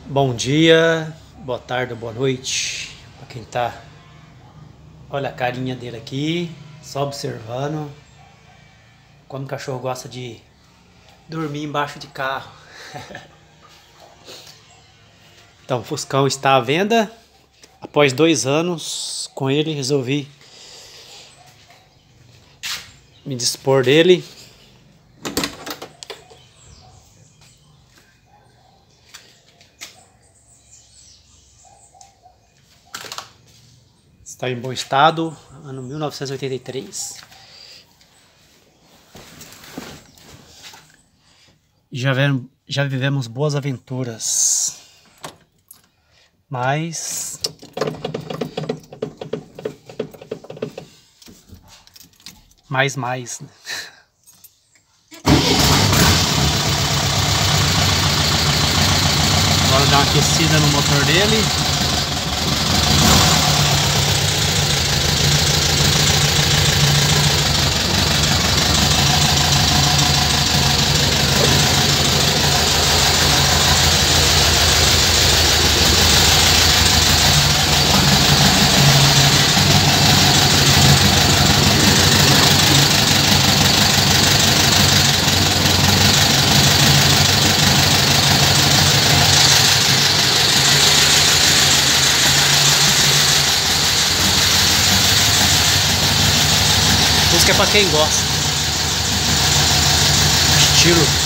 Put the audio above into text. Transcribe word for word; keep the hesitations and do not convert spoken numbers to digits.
Bom dia, boa tarde, boa noite para quem tá. Olha a carinha dele aqui, só observando. Como o cachorro gosta de dormir embaixo de carro. Então, o Fuscão está à venda. Após dois anos com ele, resolvi me dispor dele. Está em bom estado, ano mil novecentos e oitenta e três. Já, vemos, já vivemos boas aventuras, mas mais mais, né? Agora dar uma aquecida no motor dele. Música é pra quem gosta. Estilo.